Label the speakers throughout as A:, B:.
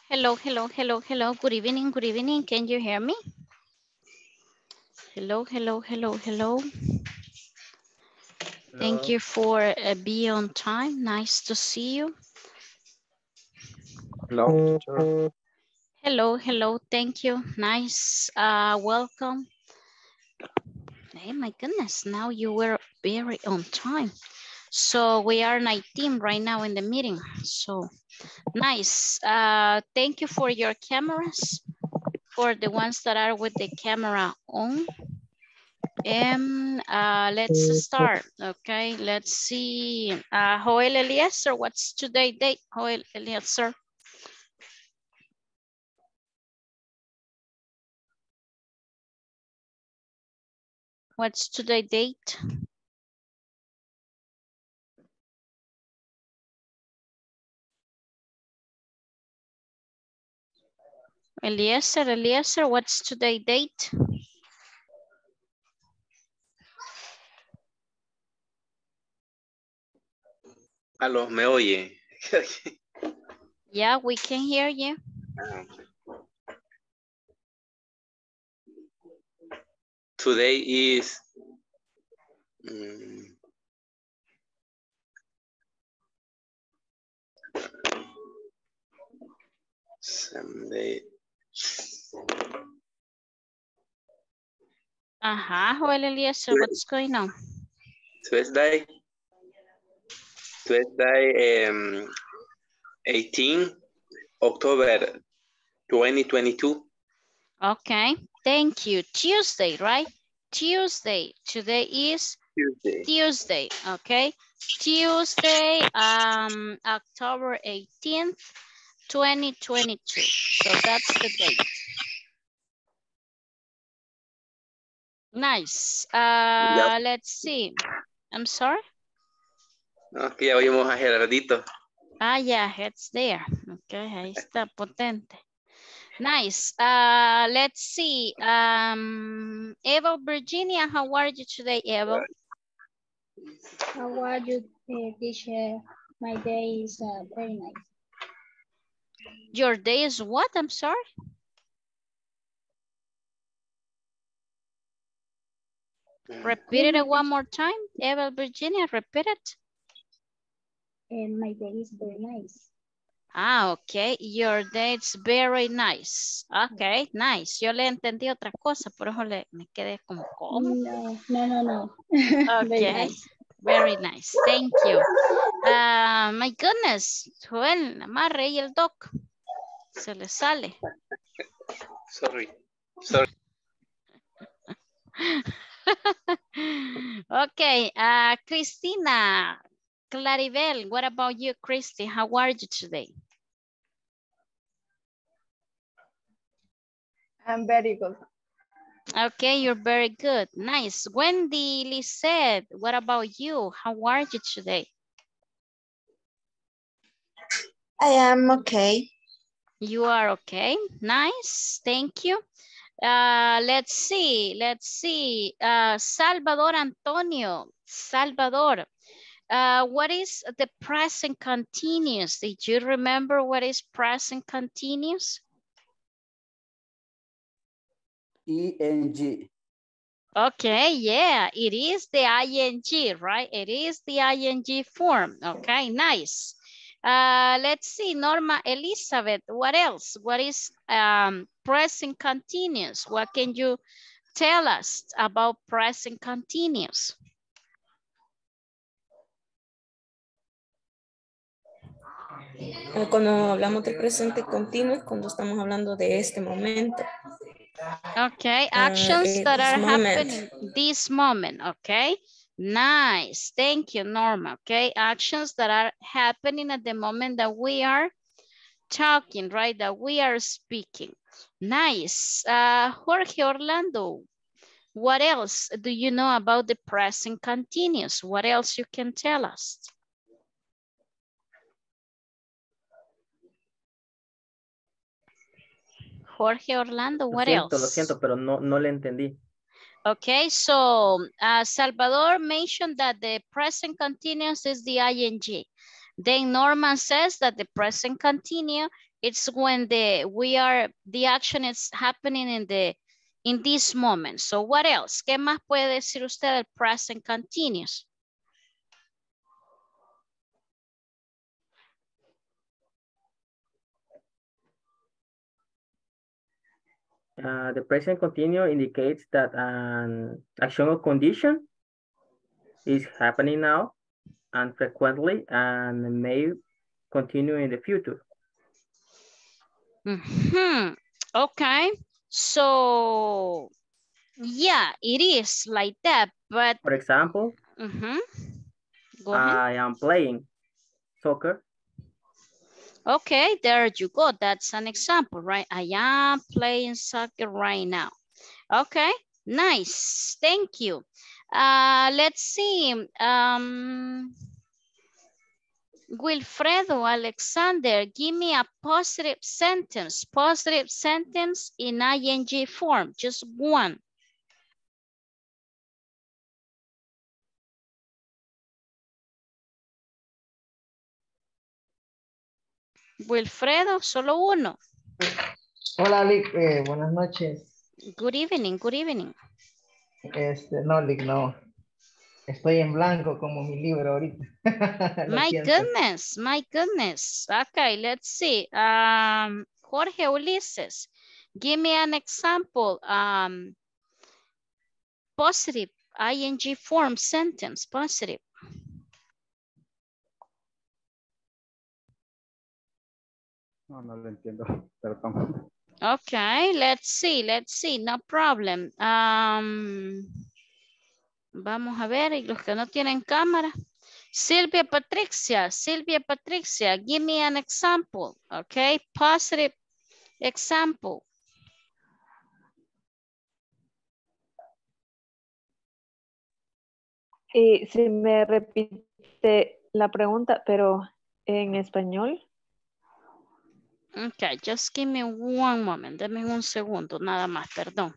A: Hello, hello, hello, hello. Good evening, good evening. Can you hear me? Hello, hello, hello, hello. Thank you for being on time. Nice to see you.
B: Hello, teacher.
A: Hello, hello. Thank you. Nice. Welcome. Hey, my goodness. Now you were very on time. So we are 19 right now in the meeting. So nice. Thank you for your cameras. For the ones that are with the camera on. Let's start. Okay, let's see. Joel Eliezer, what's today date? Joel Eliezer. What's today date? Eliezer, what's today date?
C: Aló, ¿me oye?
A: Yeah, we can hear you.
C: Today is Sunday.
A: Joel Eliezer, what's going on?
C: Tuesday, 18 October 2022.
A: Okay, thank you. Tuesday, right? Tuesday. Today is Tuesday, okay? Tuesday, October 18th, 2022. So that's the date. Nice. Let's see. I'm sorry.
C: No, que ya oímos a Gerardito.
A: Yeah, it's there. Okay, ahí está potente. Nice. Let's see. Eva Virginia, how are you today, Eva?
D: How are you, teacher? My day is very nice.
A: Your day is what? I'm sorry. Repeat it one more time. Eva Virginia, repeat it.
D: My day is very nice.
A: Okay. Your day is very nice. Okay, nice. Yo le entendí otra cosa, por eso me quedé como, ¿cómo?
D: No. Very
A: Okay,
D: nice.
A: very nice. Thank you. My goodness, Joel, amarre y el doc. Se le sale.
C: Sorry.
A: Okay, Christina, Claribel, what about you, Christy? How are you today?
E: I'm very good.
A: Okay, you're very good. Nice. Wendy, Lisette, what about you? How are you today?
F: I am okay.
A: You are okay. Nice. Thank you. Let's see. Salvador Antonio. Salvador. What is the present continuous? Did you remember what is present continuous?
B: ENG.
A: Okay, yeah, it is the ing, right? It is the ing form. Okay, nice. Let's see, Norma Elizabeth, what else? What is present continuous? What can you tell us about present continuous?
F: Cuando hablamos del presente continuo es cuando estamos hablando de este momento.
A: Okay, actions that
F: This
A: are
F: moment.
A: happening this moment, okay? Nice, thank you, Norma, okay? Actions that are happening at the moment that we are talking, right? That we are speaking. Nice. Jorge Orlando, what else do you know about the present continuous? What else you can tell us? Jorge Orlando, what else?
B: Lo siento, pero no le entendí.
A: Okay, so Salvador mentioned that the present continuous is the ing. Then Norman says that the present continuous It's when the action is happening in this moment. So what else? ¿Qué más puede decir usted del present continuous?
B: The present continuous indicates that an action or condition is happening now and frequently and may continue in the future.
A: Okay, so yeah, it is like that, but
B: For example,
A: go ahead.
B: I am playing soccer.
A: Okay, there you go. That's an example, right? I am playing soccer right now. Okay, nice. Thank you. Let's see. Wilfredo Alexander, give me a positive sentence in ing form, just one. Wilfredo, solo uno.
E: Hola, Lick, buenas noches.
A: Good evening, good evening.
E: No, Lick, no. Estoy en blanco como mi libro ahorita.
A: My goodness. Okay, let's see. Jorge Ulises, give me an example. Positive, ing form sentence, positive.
G: No lo entiendo, perdón.
A: Okay, let's see, no problem. Vamos a ver, y los que no tienen cámara. Silvia Patricia, give me an example, okay? Positive example.
H: Y si me repite la pregunta, pero en español.
A: Okay, just give me one moment. Deme un segundo, nada más, perdón.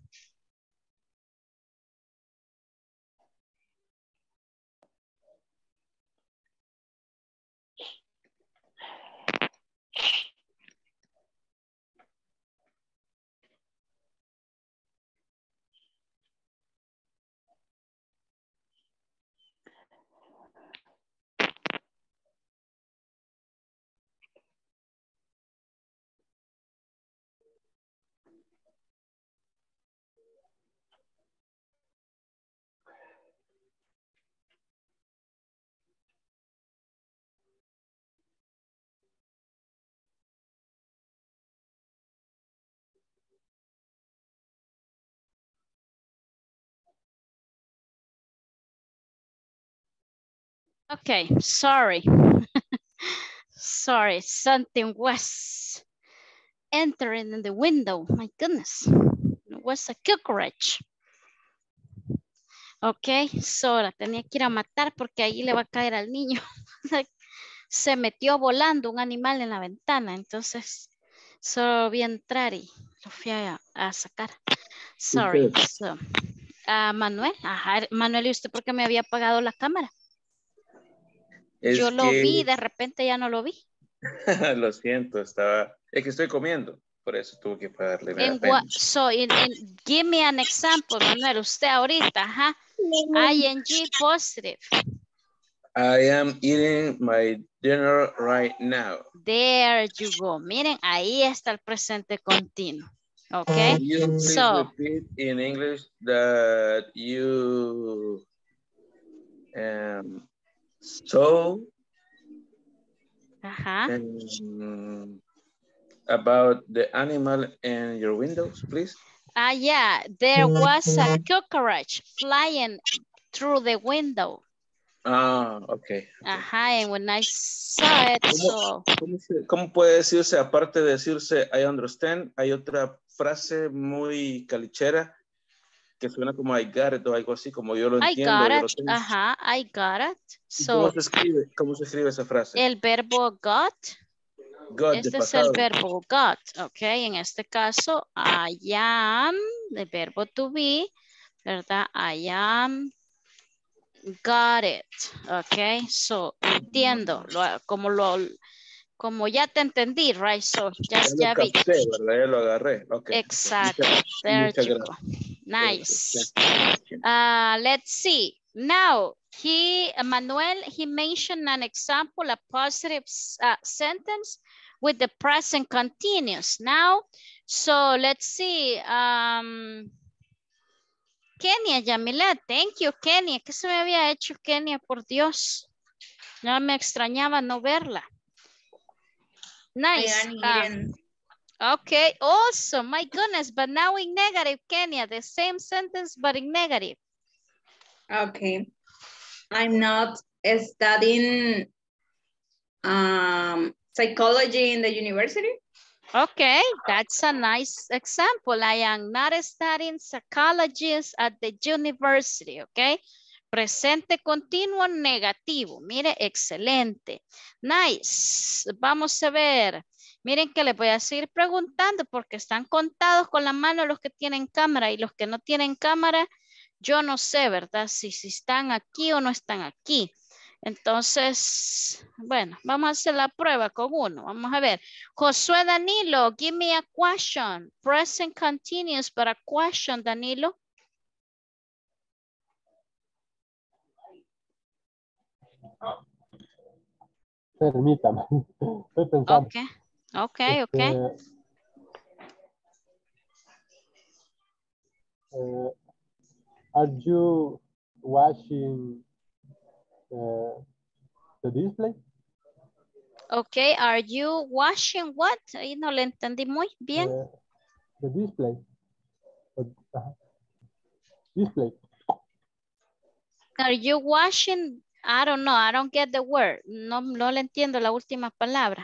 A: Okay, sorry. Sorry, something was entering in the window. My goodness, it was a cockroach. Ok, so la tenía que ir a matar porque ahí le va a caer al niño. Se metió volando un animal en la ventana, entonces solo vi entrar y lo fui a sacar. Sorry. So, Manuel, ajá, Manuel, ¿y usted por qué me había apagado la cámara? Yo lo vi, de repente ya no lo vi.
C: Lo siento, es que estoy comiendo, por eso tuve que pagarle.
A: So, give me an example, Manuel, usted ahorita, ajá. ing positive.
C: I am eating my dinner right now.
A: There you go. Miren, ahí está el presente continuo. Okay.
C: Can you please repeat in English that you saw about the animal in your windows, please?
A: Yeah, there was a cockroach flying through the window.
C: Okay.
A: And when I saw it,
C: ¿Cómo puede decirse, aparte de decirse I understand, hay otra frase muy calichera que suena como I got it o algo así, como yo lo entiendo?
A: I got it. So,
C: ¿Cómo se escribe esa frase?
A: El verbo got. Este es el verbo got, ok. En este caso, I am, el verbo to be, ¿verdad? I am, got it, ok. So, entiendo, como Como ya te entendí, right? So,
C: Ya
A: ya
C: lo
A: vi.
C: capté, ¿verdad? Ya lo agarré. Okay.
A: Exactly.
C: Muchas,
A: There
C: muchas
A: you
C: gracias.
A: go. Nice.
C: Thank you.
A: Let's see. Now, Manuel, he mentioned an example, a positive sentence with the present continuous. Now, so let's see. Kenia, Yamila, thank you, Kenia. ¿Qué se me había hecho, Kenia? Por Dios. Ya me extrañaba no verla. Nice. Okay, awesome. My goodness, but now in negative, Kenia. The same sentence, but in negative.
I: Okay. I'm not studying psychology in the university.
A: Okay, that's a nice example. I am not studying psychology at the university, okay? Presente continuo negativo. Mire, excelente. Nice. Vamos a ver. Miren que les voy a seguir preguntando porque están contados con la mano los que tienen cámara y los que no tienen cámara, yo no sé, ¿verdad? Si están aquí o no están aquí. Entonces, bueno, vamos a hacer la prueba con uno. Vamos a ver. Josué Danilo, give me a question. Present continuous, but a question, Danilo.
J: Permítame, estoy pensando.
A: Okay.
J: Are you watching the display?
A: Okay, are you washing what? Ahí no le entendí muy bien.
J: The display. Display.
A: Are you washing? I don't know. I don't get the word. No le entiendo la última palabra.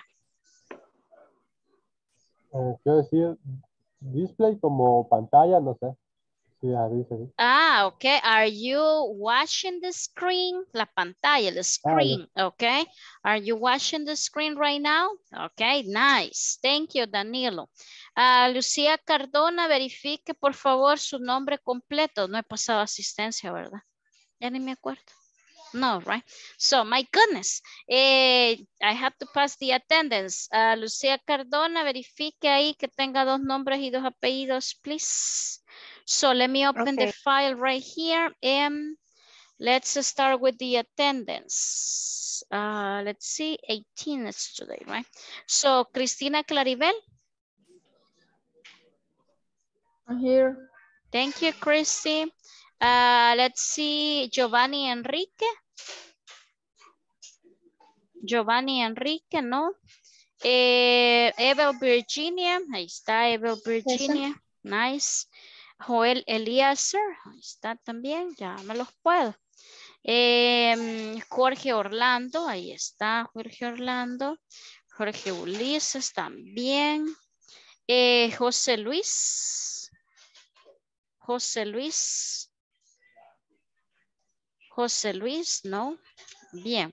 J: Quiero decir display como pantalla, no sé. Sí, dice.
A: Okay. Are you watching the screen? La pantalla, the screen. Okay. Are you watching the screen right now? Okay, nice. Thank you, Danilo. Lucía Cardona, verifique por favor su nombre completo. No he pasado asistencia, ¿verdad? Ya ni me acuerdo. No, right? So, my goodness. I have to pass the attendance. Lucía Cardona, verifique ahí que tenga 2 nombres y 2 apellidos, please. So, let me open the file right here. And let's start with the attendance. Let's see, 18 is today, right? So, Cristina Claribel.
K: I'm here.
A: Thank you, Christy. Let's see, Giovanni Enrique. Giovanni Enrique, no. Evel Virginia, ahí está Evel Virginia, nice. Joel Eliezer, ahí está también, ya me los puedo. Jorge Orlando, ahí está Jorge Orlando. Jorge Ulises también. José Luis. José Luis. José Luis, no. Bien.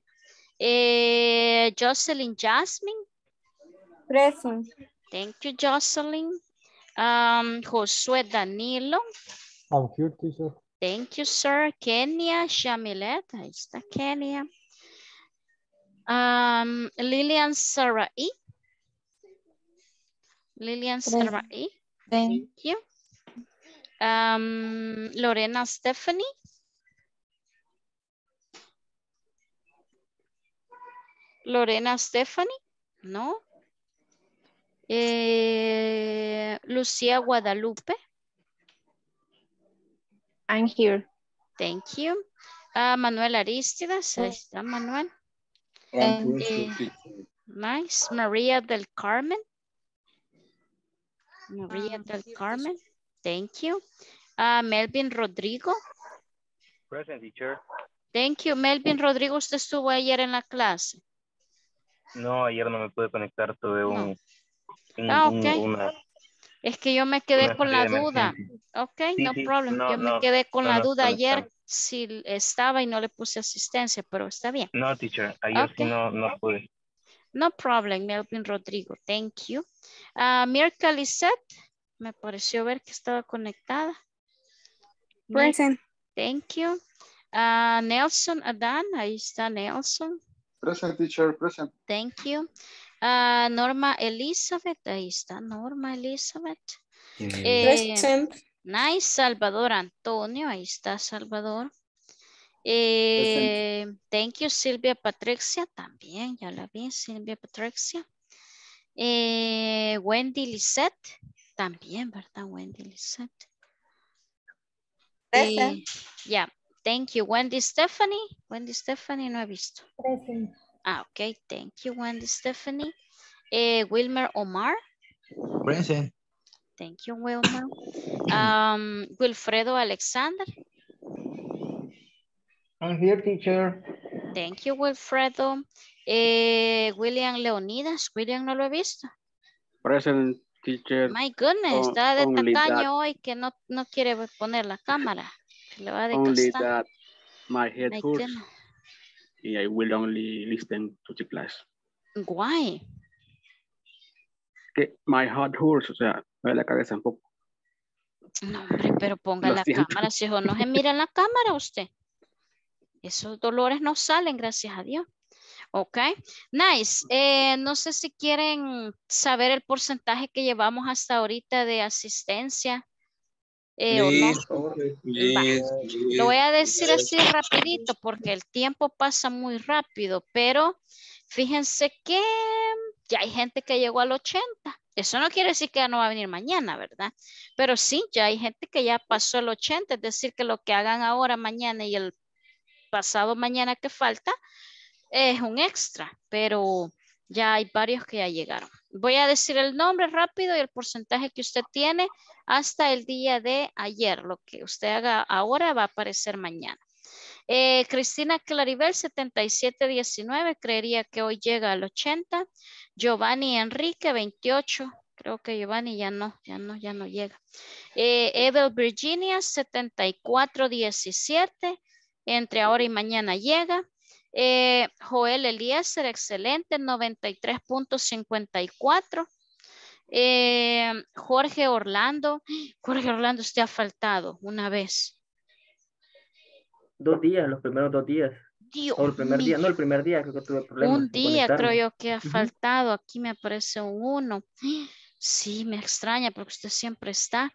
A: Jocelyn Jasmine.
K: Present.
A: Thank you, Jocelyn. Josué Danilo.
J: I'm here, teacher.
A: Thank you, sir. Kenia Shamilet. Ahí está Kenia. Lilian Sarai. Lilian Sarai. Thank you. Lorena Stephanie. Lorena Stephanie. No. Lucía Guadalupe.
K: I'm here.
A: Thank you. Manuel Aristides. Ahí está Manuel. Nice. María del Carmen. María del Carmen. Thank you. Melvin Rodrigo.
L: Present, teacher.
A: Thank you. Melvin Rodrigo, ¿usted estuvo ayer en la clase?
L: No, ayer no me pude conectar. Tuve
A: una... Es que yo me quedé con la duda. Ok,
L: sí,
A: no problem. Yo me quedé con la duda ayer si estaba y no le puse asistencia, pero está bien.
L: No, teacher, ayer sí no pude.
A: No problem, Melvin Rodrigo. Thank you. Mirka Lisette, me pareció ver que estaba conectada.
F: Present.
A: Thank you. Nelson Adán, ahí está Nelson.
M: Present, teacher, present.
A: Thank you. Norma Elizabeth, ahí está Norma Elizabeth.
F: Present.
A: Nice, Salvador Antonio, ahí está Salvador. Thank you, Silvia Patricia, también, ya la vi, Silvia Patricia. Wendy Lisette, también, ¿verdad? Wendy Lisette. Ya, thank you. Wendy Stephanie. Wendy Stephanie no he visto.
D: Present.
A: Ok, thank you, Wendy Stephanie. Wilmer Omar.
M: Present.
A: Thank you, Wilmer. Wilfredo Alexander.
E: I'm here, teacher.
A: Thank you, Wilfredo. William Leonidas. William no lo he visto.
G: Present, teacher.
A: My goodness, está de
G: Only
A: tacaño
G: that.
A: hoy que no quiere poner la cámara. Le va a
G: Only
A: desgastar.
G: that my head
A: My
G: hurts.
A: goodness.
G: I will only listen to the class.
A: Why?
G: Que my heart hurts, o sea, me duele la cabeza un poco.
A: No, hombre, pero ponga
G: Lo
A: la
G: siento.
A: cámara, si o no se mira en la cámara usted. Esos dolores no salen, gracias a Dios. Ok, nice. No sé si quieren saber el porcentaje que llevamos hasta ahorita de asistencia o no. Lo voy a decir así rapidito porque el tiempo pasa muy rápido, pero fíjense que ya hay gente que llegó al 80. Eso no quiere decir que ya no va a venir mañana, ¿verdad? Pero sí, ya hay gente que ya pasó el 80, es decir, que lo que hagan ahora, mañana y el pasado mañana que falta es un extra, pero ya hay varios que ya llegaron. Voy a decir el nombre rápido y el porcentaje que usted tiene hasta el día de ayer. Lo que usted haga ahora va a aparecer mañana. Cristina Claribel, 7719, creería que hoy llega al 80. Giovanni Enrique, 28. Creo que Giovanni ya no llega. Evel Virginia, 7417. Entre ahora y mañana llega. Joel Eliezer, excelente, 93.54. Jorge Orlando, usted ha faltado una vez.
B: 2 días, los primeros 2 días.
A: Dios
B: o el primer
A: mío.
B: día, no, el primer día creo que tuve problemas.
A: Un día creo
B: conectarme.
A: yo que ha faltado, aquí me aparece un 1. Sí, me extraña porque usted siempre está.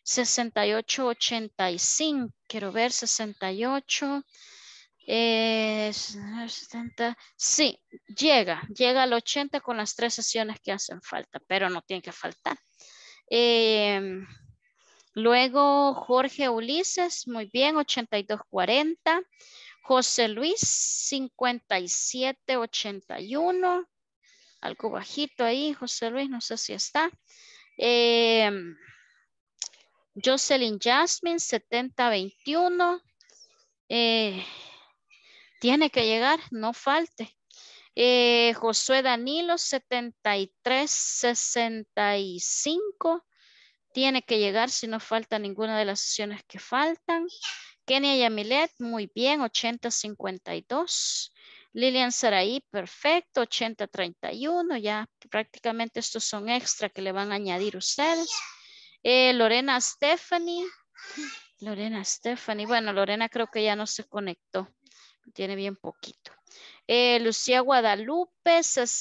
A: 68-85, quiero ver 68. 70. Sí, llega al 80 con las 3 sesiones que hacen falta, pero no tiene que faltar. Luego Jorge Ulises, muy bien, 82-40. José Luis, 57-81. Algo bajito ahí, José Luis, no sé si está. Jocelyn Jasmine, 70-21. Tiene que llegar, no falte. Josué Danilo, 73-65. Tiene que llegar si no falta ninguna de las sesiones que faltan. Kenia Yamilet, muy bien, 80-52. Lilian Saraí, perfecto, 80-31. Ya prácticamente estos son extra que le van a añadir ustedes. Lorena Stephanie. Bueno, Lorena creo que ya no se conectó. Tiene bien poquito. Lucía Guadalupe,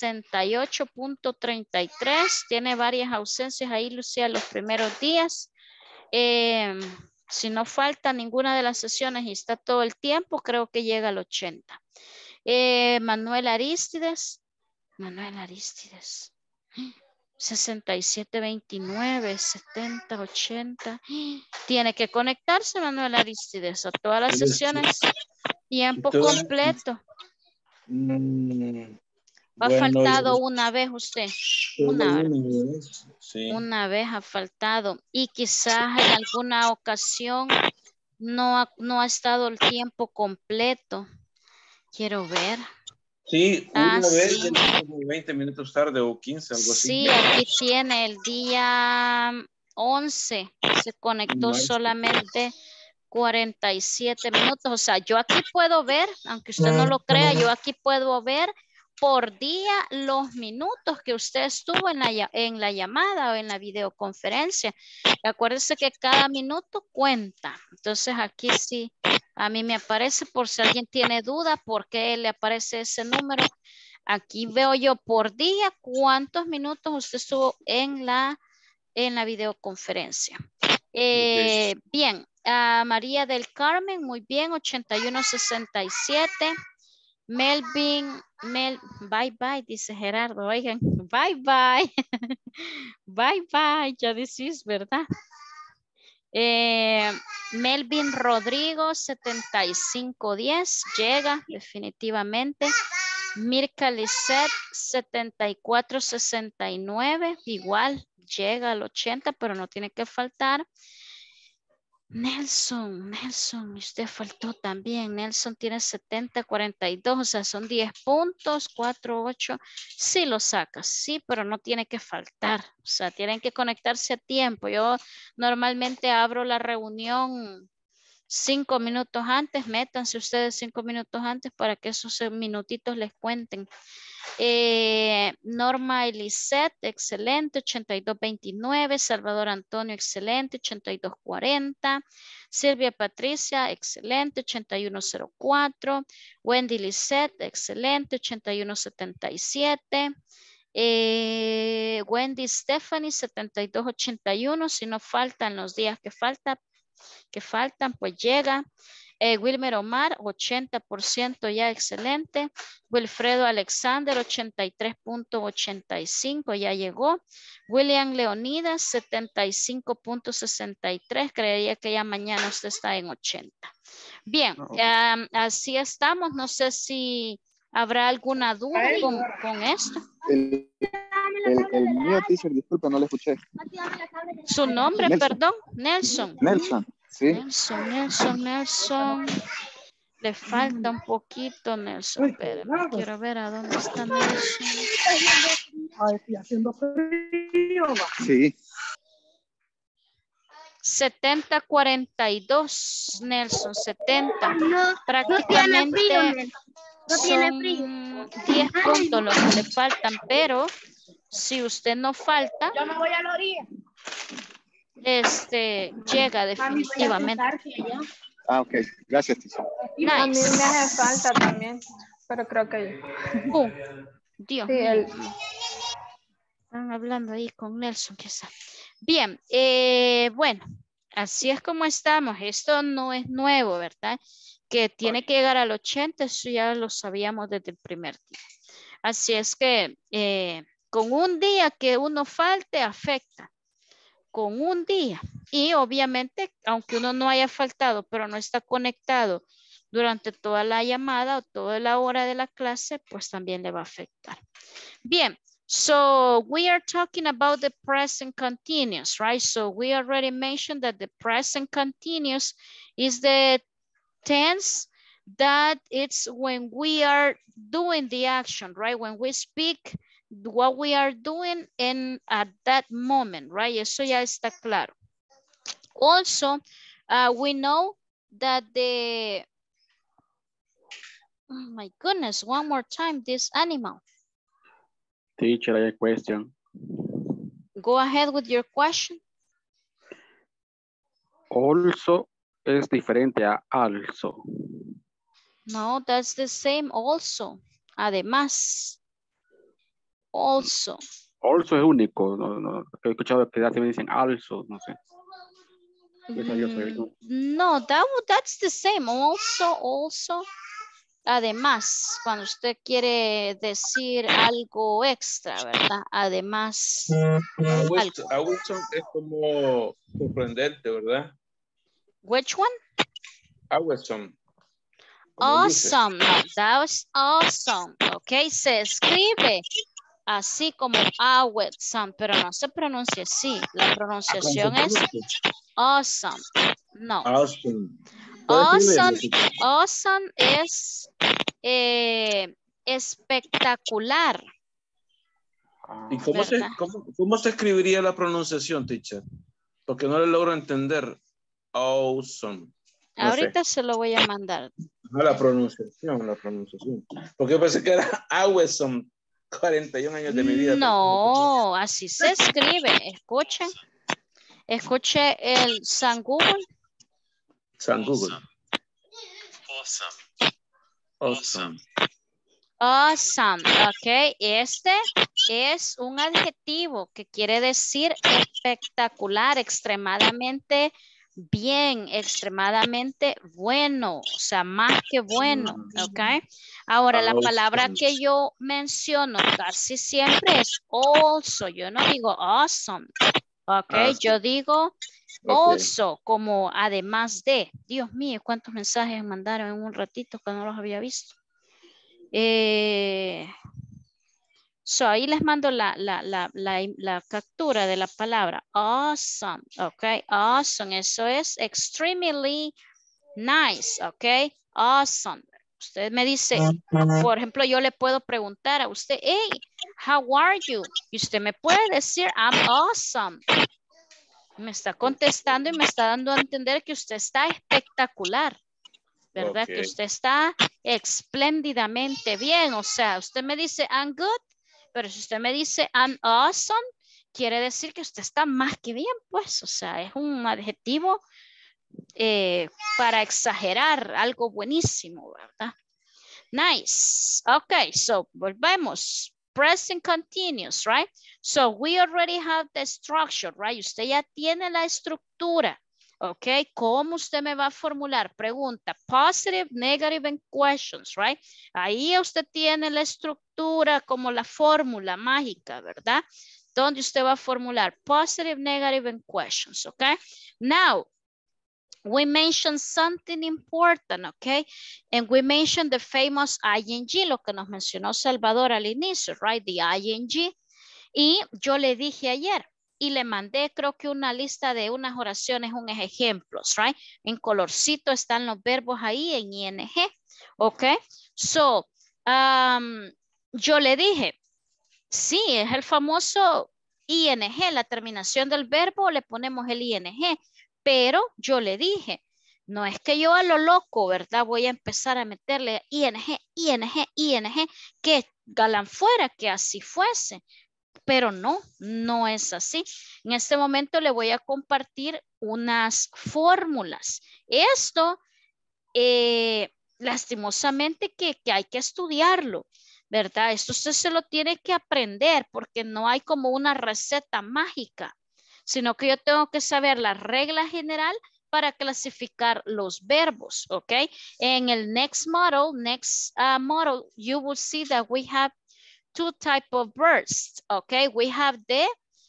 A: 68.33. Tiene varias ausencias ahí, Lucía, los primeros días. Si no falta ninguna de las sesiones y está todo el tiempo, creo que llega al 80. Manuel Aristides. 67-29, 70-80. Tiene que conectarse Manuel Aristides a todas las sesiones. Tiempo completo. Ha faltado una vez usted. Una vez ha faltado. Y quizás en alguna ocasión no ha estado el tiempo completo. Quiero ver.
C: Sí, una vez
A: sí.
C: 20 minutos tarde o 15, algo así.
A: Sí, aquí tiene el día 11. Se conectó solamente 47 minutos. O sea, yo aquí puedo ver, aunque usted no lo crea, yo aquí puedo ver por día los minutos que usted estuvo en la llamada o en la videoconferencia. Acuérdese que cada minuto cuenta. Entonces aquí sí, a mí me aparece, por si alguien tiene duda, por qué le aparece ese número. Aquí veo yo por día cuántos minutos usted estuvo en la videoconferencia. Bien, María del Carmen, muy bien, 8167. Melvin, bye bye, dice Gerardo, oigan, bye bye. Bye bye, ya decís, ¿verdad? Melvin Rodrigo, 7510, llega definitivamente. Mirka Lisset, 7469, igual llega al 80, pero no tiene que faltar. Nelson, usted faltó también. Nelson tiene 70-42, o sea, son 10 puntos, 4, 8. Sí lo sacas, sí, pero no tiene que faltar. O sea, tienen que conectarse a tiempo. Yo normalmente abro la reunión 5 minutos antes. Métanse ustedes 5 minutos antes para que esos minutitos les cuenten. Norma Elisette, excelente, 8229. Salvador Antonio, excelente, 8240. Silvia Patricia, excelente, 8104. Wendy Lisette, excelente, 8177. Wendy Stephanie, 7281. Si no faltan los días que faltan, pues llega. Wilmer Omar, 80% ya, excelente. Wilfredo Alexander, 83.85, ya llegó. William Leonidas, 75.63, creería que ya mañana usted está en 80. Bien, así estamos. No sé si habrá alguna duda con esto.
M: El mío, teacher, disculpa, no le escuché.
A: Su nombre,
M: Nelson.
A: perdón, Nelson.
M: Nelson, sí.
A: Nelson. Le falta un poquito, Nelson. Espérame, quiero ver a dónde está Nelson.
N: Ay, estoy haciendo frío.
M: Sí.
A: 70-42, Nelson, 70.
D: No,
A: Prácticamente
D: no tiene
A: son
D: frío.
A: 10 puntos los que le faltan, pero si usted no falta,
D: Yo me voy a la orilla.
A: Llega definitivamente.
M: Ok, gracias, teacher.
A: Nice.
K: A mí me hace falta también, pero creo que...
A: Dios
K: sí,
A: mío. Están hablando ahí con Nelson, quizá. Bien, bueno, así es como estamos. Esto no es nuevo, ¿verdad? Que tiene que llegar al 80, eso ya lo sabíamos desde el primer día. Así es que con un día que uno falte, afecta. Con un día. Y obviamente, aunque uno no haya faltado, pero no está conectado durante toda la llamada o toda la hora de la clase, pues también le va a afectar. Bien. So we are talking about the present continuous, right? So we already mentioned that the present continuous is the tense that it's when we are doing the action, right? When we speak what we are doing and at that moment, right? Eso ya está claro. Also, we know that oh my goodness, one more time, this animal.
G: Teacher, I have a question.
A: Go ahead with your question.
G: Also es diferente a also.
A: No, that's the same also. Además. Also.
G: Also es único. No, he escuchado que me dicen also, no sé.
A: No, that's the same. Also. Además, cuando usted quiere decir algo extra, ¿verdad? Además.
C: Awesome es como sorprenderte, ¿verdad?
A: Which one?
C: Awesome.
A: Awesome. No, that was awesome. Ok, se escribe así como awesome, pero no se pronuncia así. La pronunciación es awesome. No.
C: Awesome.
A: Awesome es espectacular.
C: ¿Y cómo se escribiría la pronunciación, teacher? Porque no le logro entender. Awesome. No
A: Ahorita
C: sé.
A: se lo voy a mandar.
C: La pronunciación. Porque pensé que era awesome. 41 años de mi vida.
A: No, así se escribe. Escuchen. Escuche el San Google.
C: San Google.
O: Awesome.
A: Awesome, ok. Este es un adjetivo que quiere decir espectacular, extremadamente bien, extremadamente bueno, o sea, más que bueno, ok. Ahora, la palabra que yo menciono casi siempre es also, yo no digo awesome, ok, yo digo also, como además de. Dios mío, cuántos mensajes mandaron en un ratito que no los había visto. So, ahí les mando la captura de la palabra. Awesome, ok. Awesome, eso es extremely nice, ok. Awesome. Usted me dice, por ejemplo, yo le puedo preguntar a usted, hey, how are you? Y usted me puede decir, I'm awesome. Me está contestando y me está dando a entender que usted está espectacular. ¿Verdad? Que usted está espléndidamente bien. O sea, usted me dice, I'm good. Pero si usted me dice, I'm awesome, quiere decir que usted está más que bien, pues. O sea, es un adjetivo para exagerar algo buenísimo, ¿verdad? Nice. Okay, so volvemos. Present continuous, right? So we already have the structure, right? Usted ya tiene la estructura. Ok, ¿cómo usted me va a formular? Pregunta, positive, negative, and questions, right? Ahí usted tiene la estructura como la fórmula mágica, ¿verdad? Donde usted va a formular positive, negative, and questions, ok? Now, we mentioned something important, okay? And we mentioned the famous ing, lo que nos mencionó Salvador al inicio, right? The ing. Y yo le dije ayer, y le mandé creo que una lista de unas oraciones, unos ejemplos, right? En colorcito están los verbos ahí en ing, ok? So, yo le dije, sí, es el famoso ing, la terminación del verbo, le ponemos el ing, pero yo le dije, no es que yo a lo loco, ¿verdad? Voy a empezar a meterle ing, que galán fuera, que así fuese. Pero no es así. En este momento le voy a compartir unas fórmulas. Esto, lastimosamente que hay que estudiarlo, ¿verdad? Esto usted se lo tiene que aprender porque no hay como una receta mágica, sino que yo tengo que saber la regla general para clasificar los verbos, ¿ok? En el next model, you will see that we have two types of verbs, okay? We have the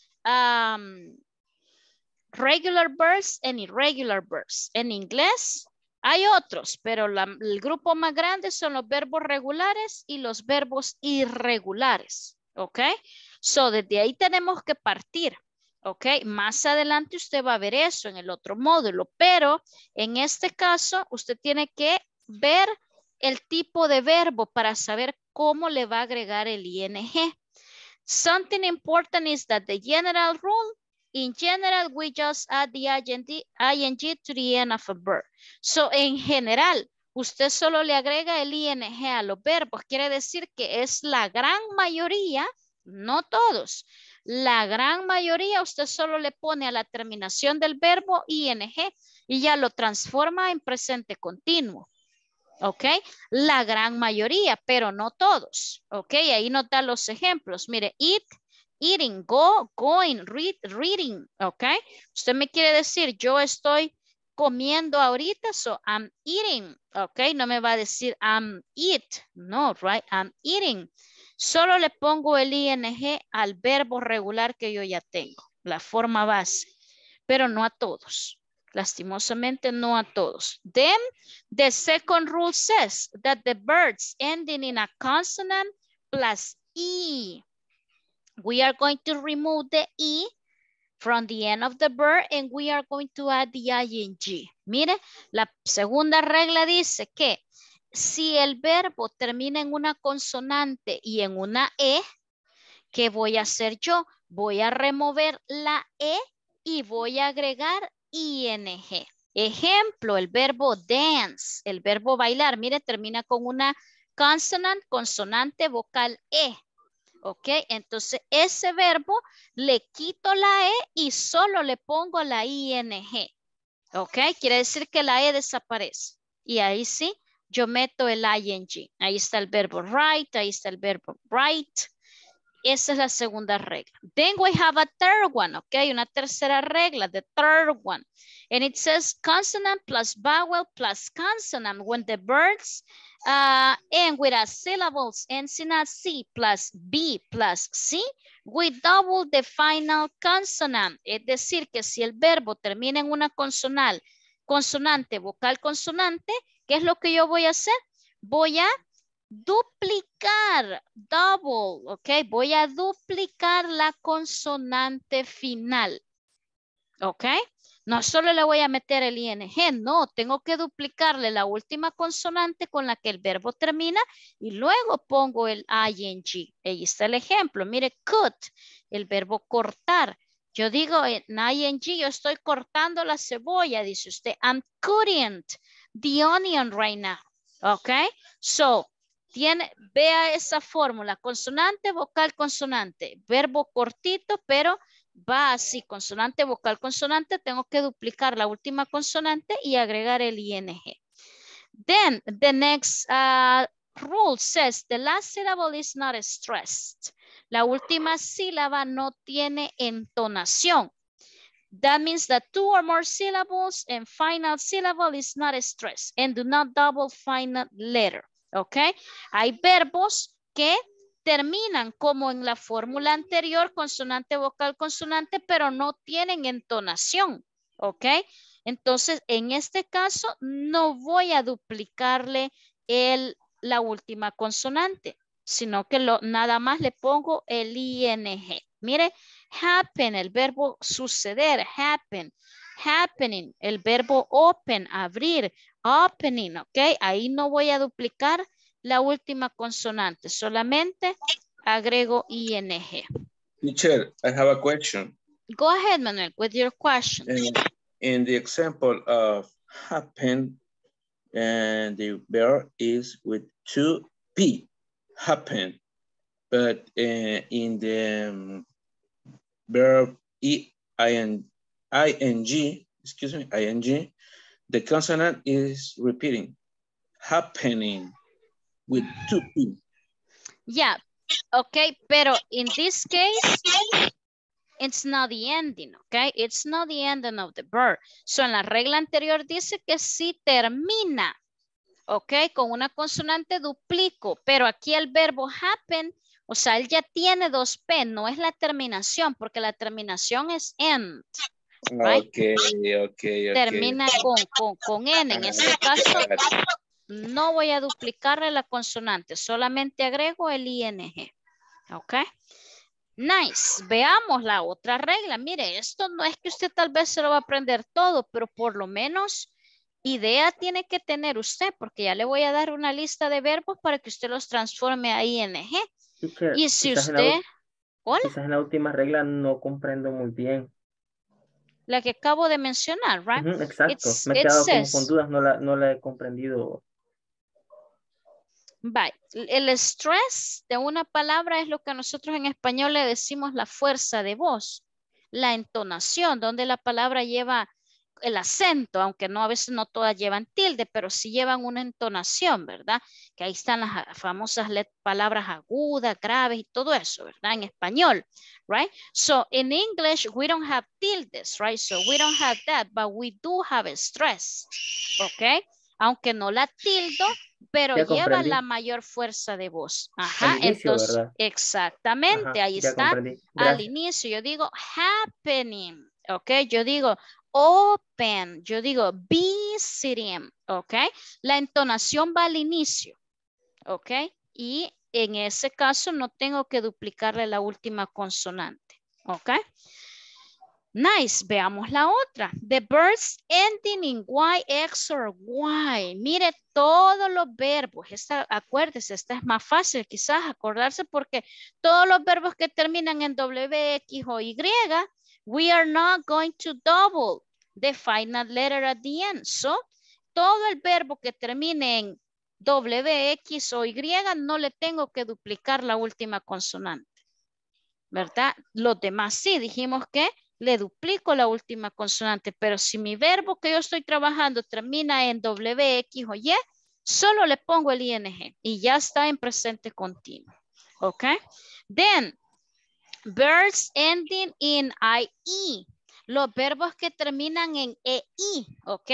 A: regular verbs and irregular verbs. En inglés hay otros, pero el grupo más grande son los verbos regulares y los verbos irregulares, okay? So, desde ahí tenemos que partir, okay? Más adelante usted va a ver eso en el otro módulo, pero en este caso usted tiene que ver el tipo de verbo para saber cómo le va a agregar el ing. Something important is that the general rule, in general, we just add the ing to the end of a verb. So, en general, usted solo le agrega el ing a los verbos. Quiere decir que es la gran mayoría, no todos. La gran mayoría usted solo le pone a la terminación del verbo ing y ya lo transforma en presente continuo. ¿Ok? La gran mayoría, pero no todos. ¿Ok? Ahí nos da los ejemplos. Mire, eat, eating, go, going, read, reading. ¿Ok? Usted me quiere decir, yo estoy comiendo ahorita, so I'm eating. ¿Ok? No me va a decir I'm eat. No, right? I'm eating. Solo le pongo el ing al verbo regular que yo ya tengo. La forma base. Pero no a todos. Lastimosamente no a todos. Then the second rule says that the verbs ending in a consonant plus E. We are going to remove the E from the end of the verb and we are going to add the ing. Mire, la segunda regla dice que si el verbo termina en una consonante y en una E, ¿qué voy a hacer yo? Voy a remover la E y voy a agregar ing. Ejemplo, el verbo dance, el verbo bailar, mire, termina con una consonante vocal E. ¿Ok? Entonces, ese verbo le quito la E y solo le pongo la ing. ¿Ok? Quiere decir que la E desaparece. Y ahí sí, yo meto el ing. Ahí está el verbo write, ahí está el verbo write. Esa es la segunda regla. Then we have a third one, okay? Una tercera regla, the third one. And it says consonant plus vowel plus consonant when the verbs end with a syllables ends in a C plus B plus C, we double the final consonant. Es decir, que si el verbo termina en una consonante, vocal, consonante, ¿qué es lo que yo voy a hacer? Voy a duplicar, double, ok, voy a duplicar la consonante final, ok, no solo le voy a meter el ing, no, tengo que duplicarle la última consonante con la que el verbo termina y luego pongo el ing. Ahí está el ejemplo, mire, cut, el verbo cortar. Yo digo en ing, yo estoy cortando la cebolla, dice usted, I'm cutting the onion right now, ok, so, vea esa fórmula, consonante, vocal, consonante, verbo cortito, pero va así, consonante, vocal, consonante, tengo que duplicar la última consonante y agregar el ing. Then, the next rule says, the last syllable is not stressed. La última sílaba no tiene entonación. That means that two or more syllables and final syllable is not stressed and do not double final letter. ¿Ok? Hay verbos que terminan como en la fórmula anterior, consonante, vocal, consonante, pero no tienen entonación. ¿Ok? Entonces, en este caso, no voy a duplicarle la última consonante, sino que nada más le pongo el ing. Mire, happen, el verbo suceder, happen. Happening, el verbo open, abrir, opening, ¿ok? Ahí no voy a duplicar la última consonante, solamente agrego ing.
C: Teacher, I have a question.
A: Go ahead, Manuel, with your question.
C: In the example of happen, and the verb is with 2P, happen. But in the verb ing, the consonant is repeating, happening with 2P.
A: Yeah, okay, pero in this case, it's not the ending, okay? It's not the ending of the verb. So en la regla anterior dice que si termina, ok, con una consonante duplico, pero aquí el verbo happen, o sea, él ya tiene 2P, no es la terminación, porque la terminación es end. Right?
C: Okay.
A: Termina con N. En este caso, no voy a duplicarle la consonante, solamente agrego el ing. Ok. Nice. Veamos la otra regla. Mire, esto no es que usted tal vez se lo va a aprender todo, pero por lo menos idea tiene que tener usted, porque ya le voy a dar una lista de verbos para que usted los transforme a ing.
B: Teacher,
A: Y si usted...
B: Quizás en la última regla no comprendo muy bien.
A: La que acabo de mencionar, right?
B: Exacto. Me he quedado como con dudas, no la he comprendido.
A: Bye. El estrés de una palabra es lo que nosotros en español le decimos la fuerza de voz, la entonación, donde la palabra lleva el acento, aunque no a veces no todas llevan tilde, pero sí llevan una entonación, ¿verdad? Que ahí están las famosas palabras agudas, graves y todo eso, ¿verdad? En español, right? So in English, we don't have tildes, right? So we don't have that, but we do have stress, ¿ok? Aunque no la tildo, pero lleva la mayor fuerza de voz. Ajá,
B: al inicio,
A: entonces,
B: ¿verdad?
A: exactamente,
B: Ajá,
A: ahí está.
B: Comprendí.
A: Al inicio, yo digo happening, ¿ok? Yo digo open, yo digo visiting, ¿ok? La entonación va al inicio, ¿ok? Y en ese caso no tengo que duplicarle la última consonante, ¿ok? Nice, veamos la otra. The verbs ending in Y, X or Y. Mire todos los verbos. Acuérdese, esta es más fácil quizás acordarse porque todos los verbos que terminan en W, X o Y, we are not going to double the final letter at the end. So, todo el verbo que termine en W, X o Y, no le tengo que duplicar la última consonante. ¿Verdad? Los demás sí, dijimos que le duplico la última consonante, pero si mi verbo que yo estoy trabajando termina en W, X o Y, Solo le pongo el ing y ya está en presente continuo. ¿Ok? Then, verbs ending in IE. Los verbos que terminan en EI, ¿ok?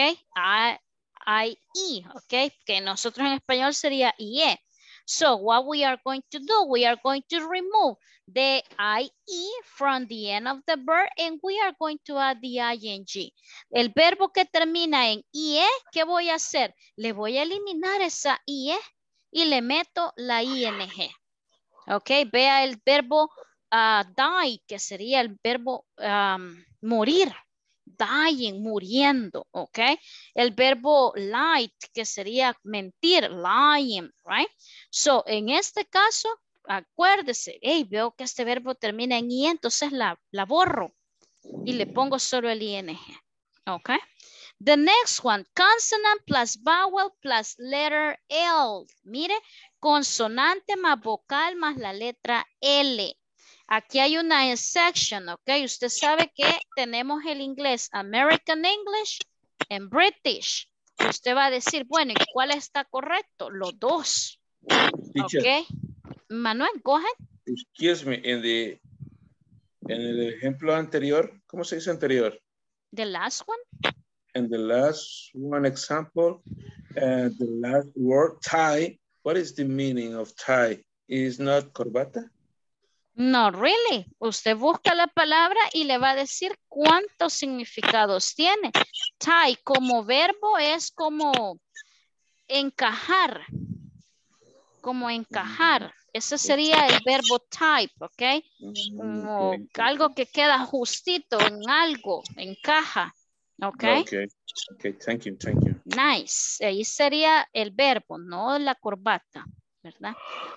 A: IE, ¿ok? Que nosotros en español sería IE. So, what we are going to do, we are going to remove the IE from the end of the verb and we are going to add the ing. El verbo que termina en IE, ¿qué voy a hacer? Le voy a eliminar esa IE y le meto la ING. ¿Ok? Vea el verbo die, que sería el verbo morir. Dying, muriendo, ¿ok? El verbo light, que sería mentir, lying, right? So, en este caso, acuérdese, hey, veo que este verbo termina en I, entonces la borro y le pongo solo el ing, ¿ok? The next one, consonant plus vowel plus letter L. Mire, consonante más vocal más la letra L. Aquí hay una section, ¿ok? Usted sabe que tenemos el inglés American English en British. Usted va a decir, bueno, ¿y cuál está correcto? Los dos.
C: Teacher,
A: ¿Ok? Manuel, go ahead.
C: Excuse me, en el ejemplo anterior, ¿cómo se dice anterior?
A: The last one.
C: In the last one example, the last word, tie. What is the meaning of tie? Is not corbata?
A: No, really. Usted busca la palabra y le va a decir cuántos significados tiene. Tie como verbo es como encajar. Como encajar. Ese sería el verbo type, ¿ok? Como algo que queda justito en algo, encaja. ¿Ok?
C: Okay, thank you.
A: Nice. Ahí sería el verbo, no la corbata, ¿verdad?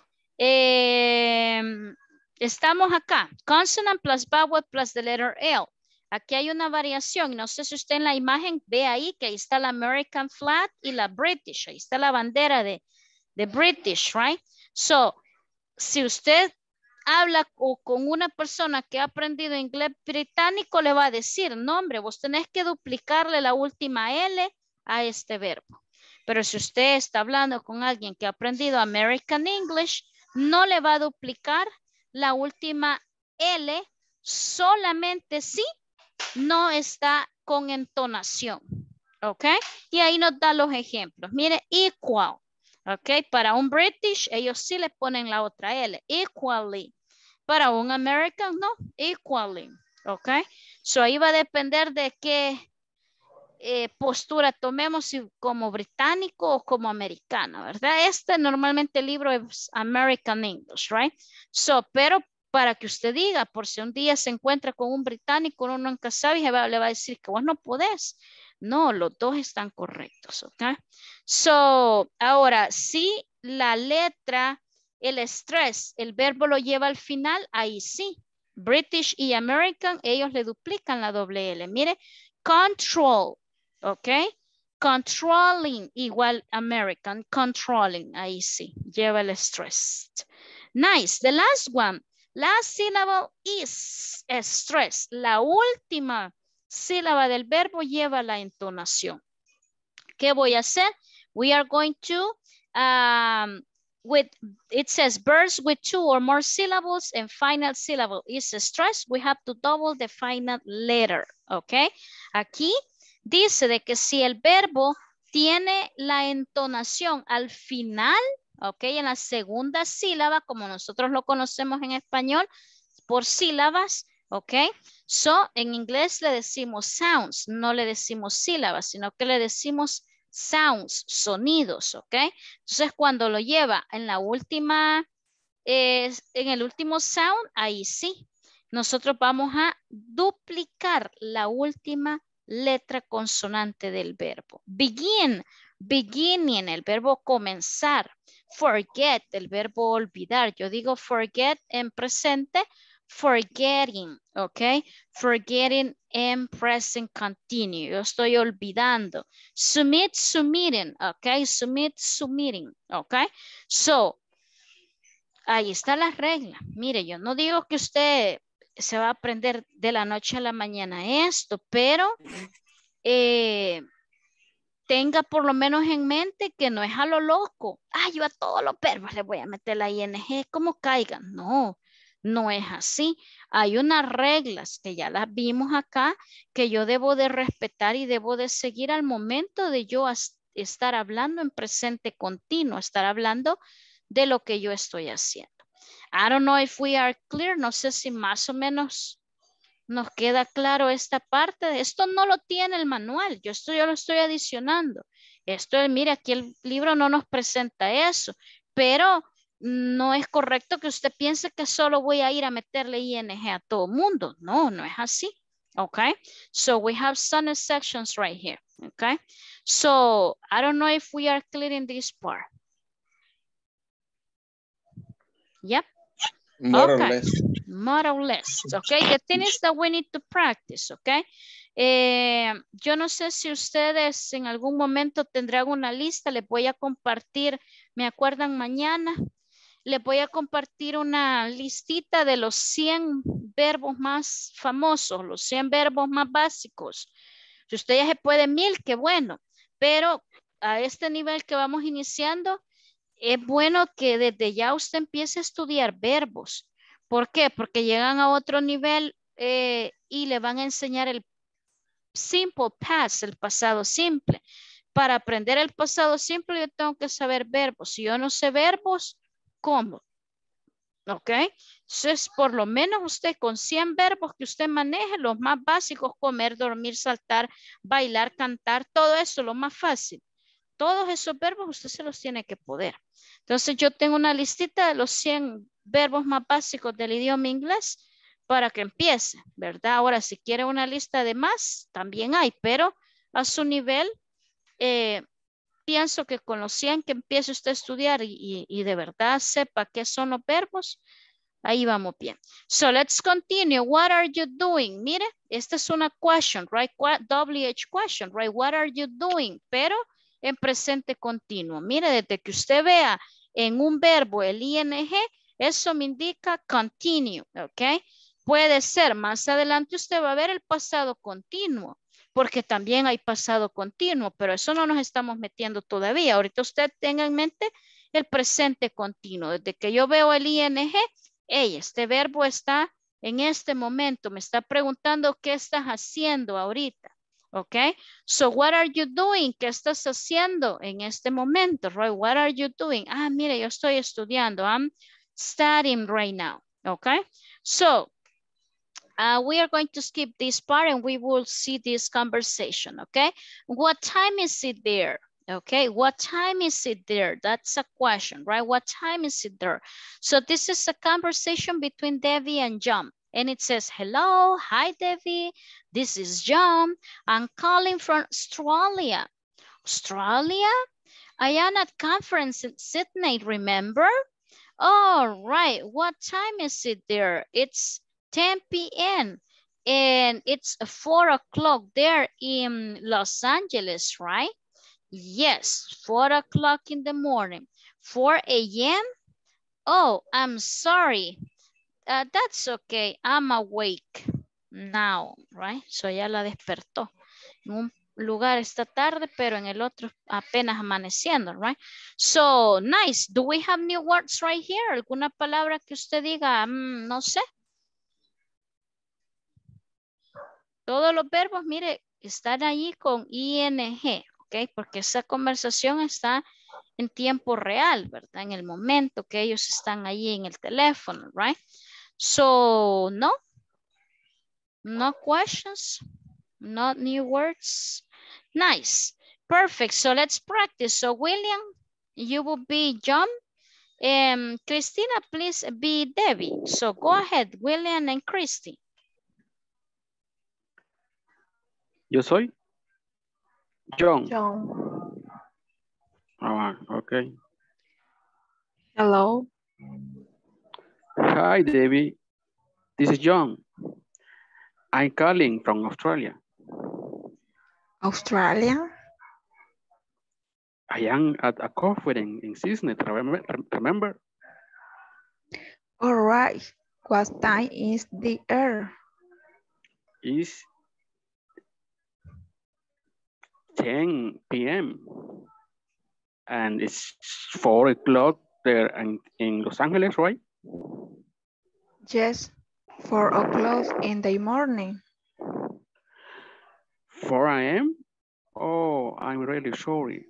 A: Estamos acá. Consonant plus vowel plus the letter L. Aquí hay una variación. No sé si usted en la imagen ve ahí que ahí está la American flag y la British. Ahí está la bandera de British, right? So, si usted habla con una persona que ha aprendido inglés británico, le va a decir, no, hombre, vos tenés que duplicarle la última L a este verbo. Pero si usted está hablando con alguien que ha aprendido American English, no le va a duplicar la última L solamente si no está con entonación. ¿Ok? Y ahí nos da los ejemplos. Mire, equal. ¿Ok? Para un British, ellos sí le ponen la otra L. Equally. Para un American, no. Equally. ¿Ok? So ahí va a depender de qué postura tomemos, si como británico o como americano, ¿verdad? Normalmente el libro es American English, right? So, pero para que usted diga, por si un día se encuentra con un británico, uno nunca sabe y le va a decir que vos no podés. No, los dos están correctos, ¿ok? So, ahora, si la letra, el stress, el verbo lo lleva al final, ahí sí. British y American, ellos le duplican la doble L. Mire, control. ¿Ok? Controlling, igual American, controlling, ahí sí, lleva el stress. Nice, the last one, last syllable is stress. La última sílaba del verbo lleva la entonación. ¿Qué voy a hacer? We are going to, it says verbs with 2 or more syllables and final syllable is stress. We have to double the final letter, ¿ok? Aquí dice de que si el verbo tiene la entonación al final, ok, en la segunda sílaba, como nosotros lo conocemos en español, por sílabas, ok. So, en inglés le decimos sounds, no le decimos sílabas, sino que le decimos sounds, sonidos, ok. Entonces, cuando lo lleva en la última, en el último sound, ahí sí. Nosotros vamos a duplicar la última letra consonante del verbo. Begin, beginning, el verbo comenzar. Forget, el verbo olvidar. Yo digo forget en presente, forgetting, ¿ok? Forgetting en present continue. Yo estoy olvidando. Submit, submitting, ¿ok? Submit, submitting, ¿ok? So, ahí está la regla. Mire, yo no digo que usted se va a aprender de la noche a la mañana esto, pero tenga por lo menos en mente que no es a lo loco. Ah, yo a todos los verbos le voy a meter la ing como caigan. No, no es así. Hay unas reglas que ya las vimos acá que yo debo de respetar y debo de seguir al momento de yo estar hablando en presente continuo, estar hablando de lo que yo estoy haciendo. I don't know if we are clear. No sé si más o menos nos queda claro esta parte. Esto no lo tiene el manual. Yo lo estoy adicionando. Mire, aquí el libro no nos presenta eso, pero no es correcto que usted piense que solo voy a ir a meterle ing a todo mundo. No, no es así. Okay, so we have some sections right here. Okay, so I don't know if we are clear in this part. Yep.
C: More or less.
A: More or less. Okay, the thing is that we need to practice. Okay. Yo no sé si ustedes en algún momento tendrán una lista. Les voy a compartir, ¿me acuerdan mañana? Les voy a compartir una listita de los 100 verbos más famosos, los 100 verbos más básicos. Si usted ya se puede 1000, qué bueno. Pero a este nivel que vamos iniciando, es bueno que desde ya usted empiece a estudiar verbos. ¿Por qué? Porque llegan a otro nivel y le van a enseñar el simple past, el pasado simple. Para aprender el pasado simple yo tengo que saber verbos. Si yo no sé verbos, ¿cómo? ¿Ok? Entonces, por lo menos usted con 100 verbos que usted maneje, los más básicos, comer, dormir, saltar, bailar, cantar, todo eso, lo más fácil. Todos esos verbos usted se los tiene que poder. Entonces yo tengo una listita de los 100 verbos más básicos del idioma inglés para que empiece, ¿verdad? Ahora, si quiere una lista de más, también hay, pero a su nivel, pienso que con los 100 que empiece usted a estudiar y de verdad sepa qué son los verbos, ahí vamos bien. So let's continue. What are you doing? Mire, esta es una question, right? WH question, right? What are you doing? Pero en presente continuo. Mire, desde que usted vea en un verbo el ing, eso me indica continue, ¿ok? Puede ser, más adelante usted va a ver el pasado continuo, porque también hay pasado continuo, pero eso no nos estamos metiendo todavía. Ahorita usted tenga en mente el presente continuo. Desde que yo veo el ing, hey, este verbo está en este momento, me está preguntando qué estás haciendo ahorita. ¿Ok? So, what are you doing? ¿Qué estás haciendo en este momento? Right? What are you doing? Ah, mire, yo estoy estudiando. I'm studying right now. ¿Ok? So, we are going to skip this part and we will see this conversation. ¿Ok? What time is it there? Okay, what time is it there? That's a question, right? What time is it there? So, this is a conversation between Debbie and John. And it says, hello, hi, Debbie. This is John. I'm calling from Australia. Australia? I am at conference in Sydney, remember? All right, what time is it there? It's 10 p.m. and it's 4 o'clock there in Los Angeles, right? Yes, 4 o'clock in the morning. 4 a.m.? Oh, I'm sorry. That's okay. I'm awake now, right? So ya la despertó. En un lugar esta tarde, pero en el otro apenas amaneciendo, right? So, nice. Do we have new words right here? ¿Alguna palabra que usted diga? No sé. Todos los verbos, mire, están ahí con ing, ¿ok? Porque esa conversación está en tiempo real, ¿verdad? En el momento que ellos están ahí en el teléfono, right? So, no questions, not new words. Nice, perfect. So let's practice. So William, you will be John. Christina, please be Debbie. So go ahead, William and Christy.
G: Yo soy John.
K: John.
G: Okay.
K: Hello.
G: Hi, Debbie. This is John. I'm calling from Australia.
K: Australia?
G: I am at a conference in Sydney, remember?
K: All right. What time is the air?
G: It's 10 p.m. And it's 4 o'clock there in Los Angeles, right?
K: Yes, 4 o'clock in the morning.
G: 4 a.m.? Oh, I'm really sorry.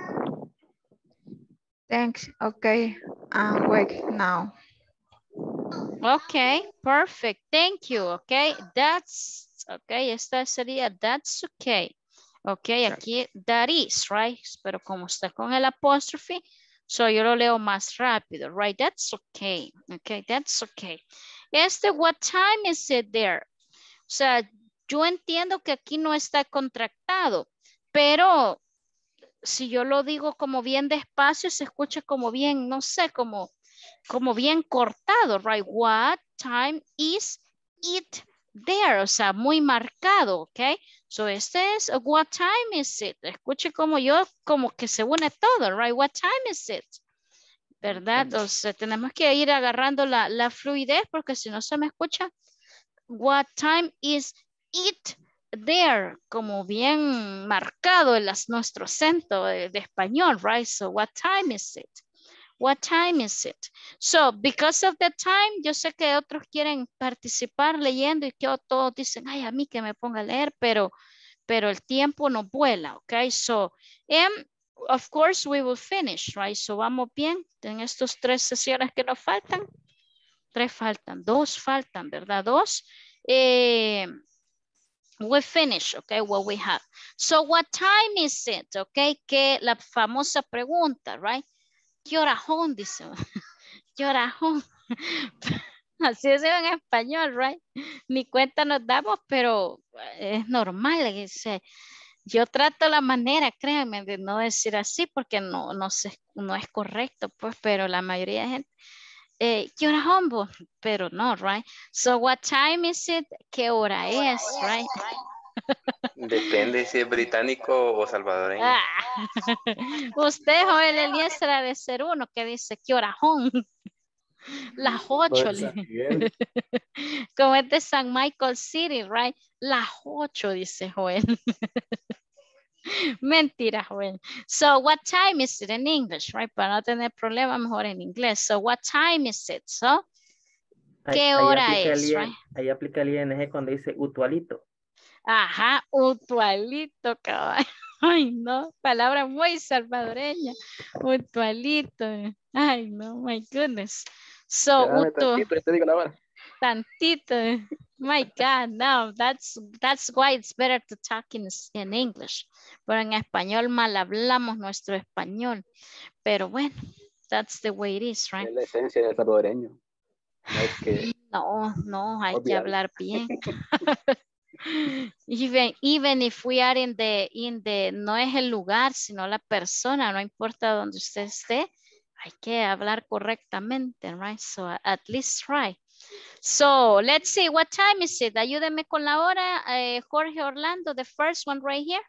K: Thanks. Okay, I'm awake now.
A: Okay, perfect. Thank you. Okay, that's okay. Esta sería that's okay. Okay, aquí that is, right? Pero como está con el apóstrofe, so yo lo leo más rápido, right? That's okay. Okay, that's okay. What time is it there? O sea, yo entiendo que aquí no está contractado, pero si yo lo digo como bien despacio, se escucha como bien, no sé, como bien cortado, right? What time is it there? O sea, muy marcado, ¿ok? So, este es, what time is it? Escuche como yo, como que se une todo, right? What time is it? ¿Verdad? O sea, tenemos que ir agarrando la fluidez porque si no se me escucha. What time is it there? Como bien marcado en nuestro acento de español, right? So, what time is it? What time is it? So, because of the time, yo sé que otros quieren participar leyendo y que todos dicen, ay, a mí que me ponga a leer, pero el tiempo no vuela, ok? So, of course, we will finish, right? So, vamos bien en estos 3 sesiones que nos faltan. 3 faltan, 2 faltan, ¿verdad? 2. We finish, okay, what we have. So, what time is it? Okay, que la famosa pregunta, right? ¿Qué horajón? Dice. ¿Qué horajón? Así es en español, right? Ni cuenta nos damos, pero es normal. Dice. Yo trato la manera, créanme, de no decir así porque no es correcto, pues, pero la mayoría de gente, ¿qué horajón vos? Pero no, right? So, what time is it? ¿Qué hora es, right?
L: Depende si es británico o salvadoreño.
A: Usted, Joel Eliezer, ha de ser uno que dice, ¿qué horajón? Las 8. Como es de San Michael City, right? Las 8, dice Joel. Mentira, Joel. So, what time is it in English, right? Para no tener problema, mejor en inglés. So, what time is it? So, ¿qué hora es, right?
B: Ahí aplica el ING cuando dice utualito.
A: Ajá, utualito, caballo. Ay, no, palabra muy salvadoreña. Utualito. Ay, no, my goodness. So,
G: tantito, te digo la hora.
A: Tantito. My God, no, that's why it's better to talk in English. Pero en español mal hablamos nuestro español. Pero bueno, that's the way it is, right?
G: Es la esencia del salvadoreño. No es que...
A: No, hay que hablar bien. Even if we are in the, no es el lugar, sino la persona, no importa donde usted esté, hay que hablar correctamente, right? So at least try. So let's see, what time is it? Ayúdenme con la hora, Jorge Orlando, the first one right here.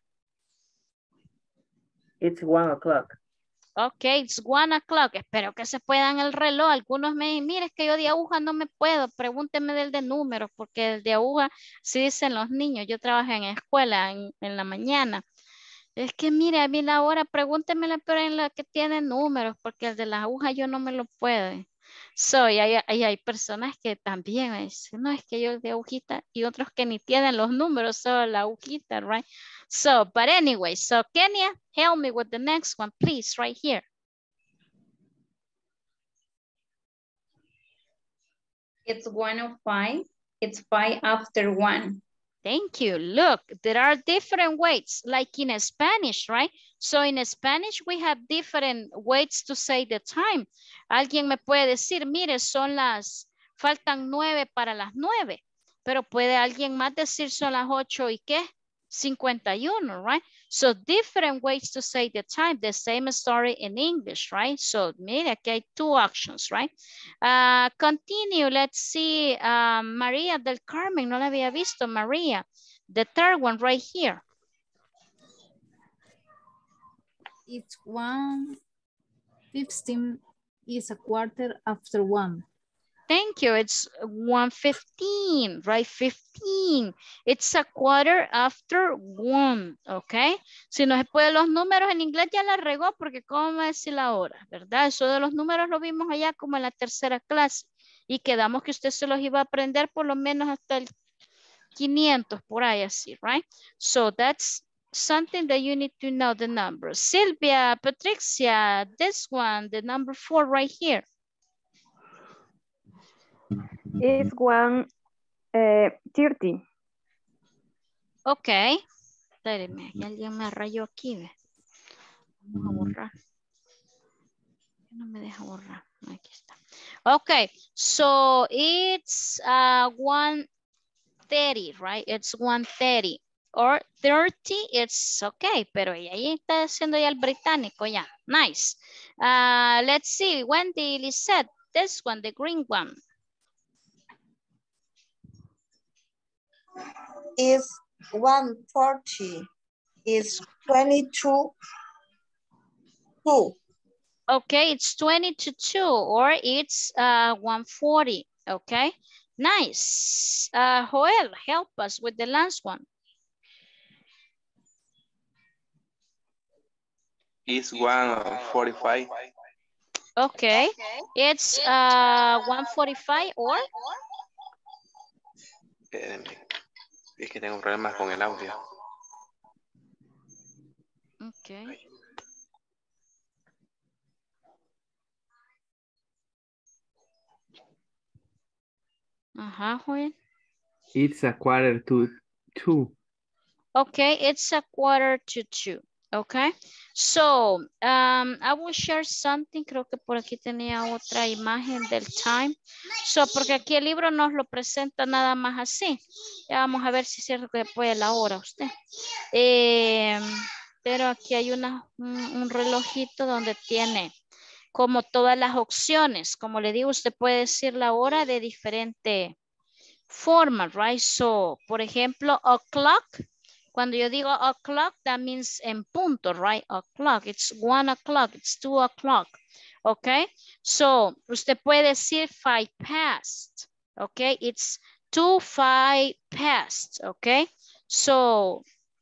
B: It's 1 o'clock.
A: Okay, it's 1 o'clock. Espero que se puedan el reloj. Algunos me dicen, mire, es que yo de aguja no me puedo. Pregúnteme del de números, porque el de aguja, sí dicen los niños. Yo trabajo en escuela en la mañana. Es que mire, a mí la hora, pregúntemela, pero en la que tiene números, porque el de la aguja yo no me lo puedo. So, y hay personas que también me dicen, no, es que yo el de agujita, y otros que ni tienen los números, solo la agujita, right? So, but anyway, so Kenya, help me with the next one, please, right here.
I: It's 1:05. It's 5 after 1.
A: Thank you. Look, there are different ways, like in Spanish, right? So in Spanish, we have different ways to say the time. Alguien me puede decir, mire, faltan 9 para las 9. Pero puede alguien más decir son las 8 y qué? 51, right? So different ways to say the time, the same story in English, right? So mire, aquí hay 2 options, right? Continue, let's see, María del Carmen, no la había visto, María. The third one right here.
O: It's 1:15, is a quarter after 1.
A: Thank you. It's 1:15, right? 15. It's a quarter after 1, ¿ok? Si no se puede los números en inglés ya la regó porque cómo me decir la hora, ¿verdad? Eso de los números lo vimos allá como en la tercera clase y quedamos que usted se los iba a aprender por lo menos hasta el 500 por ahí así, right? So that's something that you need to know the numbers. Sylvia, Patricia, this one, the number 4 right here.
H: It's 1:30.
A: Ok. Espérenme, alguien me rayó aquí, ¿ve? Vamos a borrar. No me deja borrar. Aquí está. Ok, so it's 1:30, right? It's 1:30. Or 30, it's okay, pero ahí está haciendo ya el británico, ya. Nice. Let's see, Wendy, Lisette, this one, the green one.
O: Is 1:40. Is 22.
A: Okay, it's 20 to 2 or it's 1:40. Okay, nice. Joel, help us with the last one.
L: Is 1:45.
A: Okay, it's 1:45 or?
L: Es que tengo problemas con el audio.
A: Okay. Joel.
B: It's a quarter to 2.
A: Okay, it's a quarter to 2. Okay, so I will share something. Creo que por aquí tenía otra imagen del time. So, porque aquí el libro nos lo presenta nada más así. Ya vamos a ver si es cierto que puede la hora usted. Pero aquí hay un relojito donde tiene como todas las opciones. Como le digo, usted puede decir la hora de diferente forma, right? So, por ejemplo, o'clock. Cuando yo digo o'clock, that means en punto, right? O'clock, it's 1 o'clock, it's 2 o'clock, okay? So, usted puede decir 5 past, okay? It's 2:05 past, okay? So,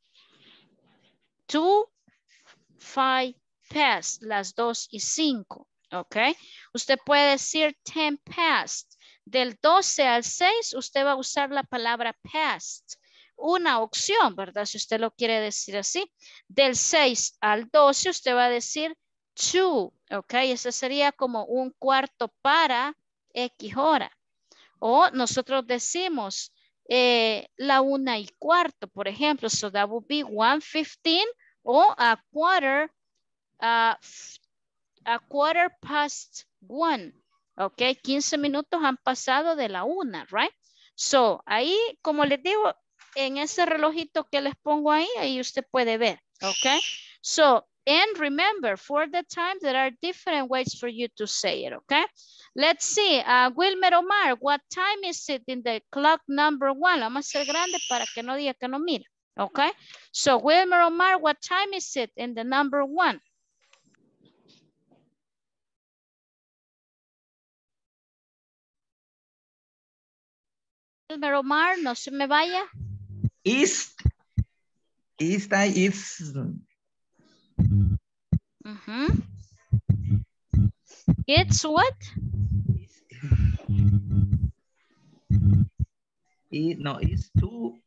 A: 2:05 past, las 2:05, okay? Usted puede decir 10 past. Del 12 al 6, usted va a usar la palabra past. Una opción, ¿verdad? Si usted lo quiere decir así. Del 6 al 12 usted va a decir 2, ¿ok? Ese sería como un cuarto para X hora. O nosotros decimos la 1:15, por ejemplo. So that would be 1:15 o a quarter past 1. ¿Ok? 15 minutos han pasado de la 1, right? So, ahí, como les digo, en ese relojito que les pongo ahí, ahí usted puede ver, okay? So, and remember, for the time, there are different ways for you to say it, okay? Let's see, Wilmer Omar, what time is it in the clock number 1? Vamos a hacer grande para que no diga que no mira, okay? So, Wilmer Omar, what time is it in the number 1? Wilmer Omar, no se me vaya.
E: East time is
A: It's what?
E: It's 2.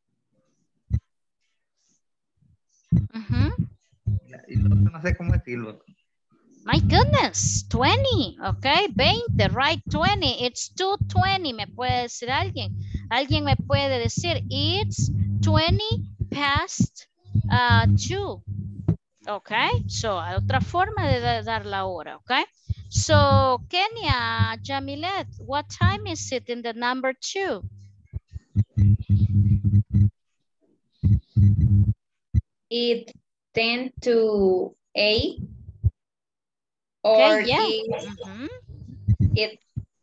E: No sé cómo decirlo.
A: My goodness, 20, okay, 20, right, 20, it's 2:20, me puede decir alguien. Alguien me puede decir, it's 20 past 2, okay, so otra forma de dar la hora, okay. So, Kenya, Jamilet, what time is it in the number 2?
I: It's 10 to 8.
A: Okay,
I: Or
A: yeah.
I: it's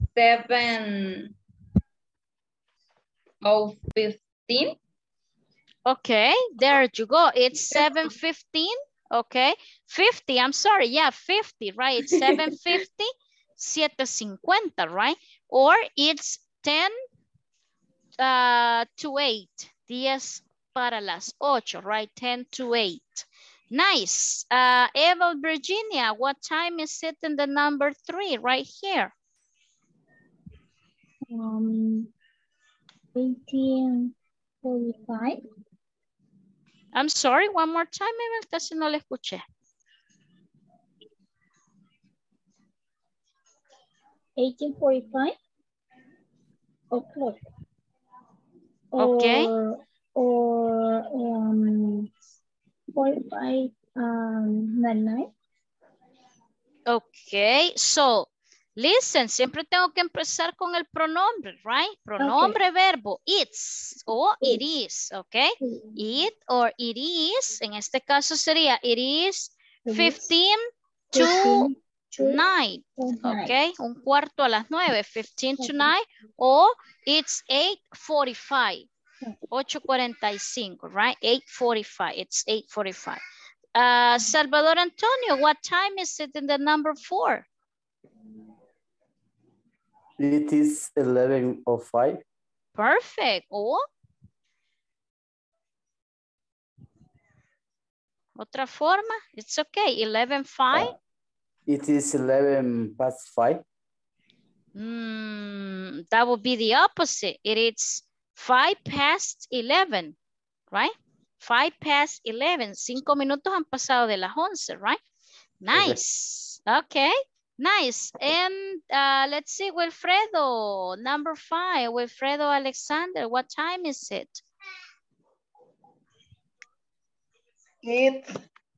I: 7:15.
A: Okay, there you go. It's 7:15. Okay, 50. I'm sorry. Yeah, 50, right? It's 7:50, 7:50, right? or it's 10 to 8. 10 para las 8, right? 10 to 8. Nice. Eva Virginia, what time is it in the number 3 right here?
D: 18:45.
A: I'm sorry, one more time, Eva, casi no le escuché.
D: 18:45 o'clock.
A: Okay.
D: Or 45 midnight.
A: Okay, so listen, siempre tengo que empezar con el pronombre, right? Pronombre, verbo, it's o it is, okay? It or it is, en este caso sería it is 15 to 9, okay? Un cuarto a las 9, 15 to 9, o it's 8:45, 8:45, right? 8:45, it's 8:45. Salvador Antonio, what time is it in the number 4?
P: It is 11:05.
A: Perfect. O otra forma, it's okay. 11:05.
P: It is 11:05.
A: That would be the opposite. It is 5:11, right? 5:11. 5 minutos han pasado de las 11, right? Nice. Okay. Nice. And let's see, Wilfredo, number 5. Wilfredo Alexander, what time is it?
E: It's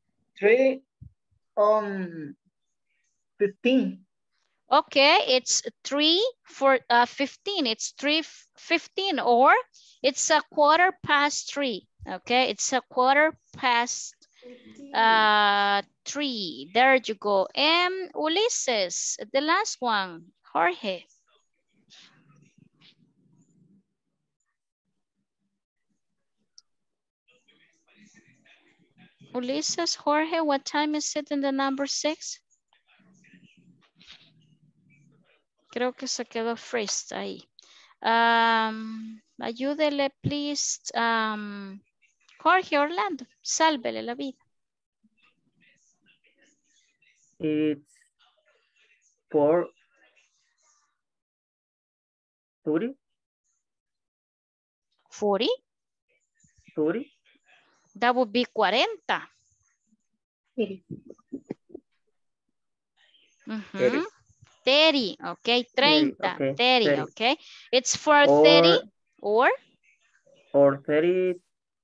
E: 3:15.
A: Okay, it's 3:15. It's 3:15, or it's a 3:15. Okay, it's a 3:15. There you go. And Ulises, the last one, Jorge. Ulises, Jorge, what time is it in the number 6? Creo que se quedó freeze ahí. Ayúdele, please. Jorge Orlando, sálvele la vida.
B: It's 4:30.
A: 40?
B: 30.
A: That would be 40. 30, okay, 30,
B: okay,
A: 30, okay. It's 4:30 or
B: 30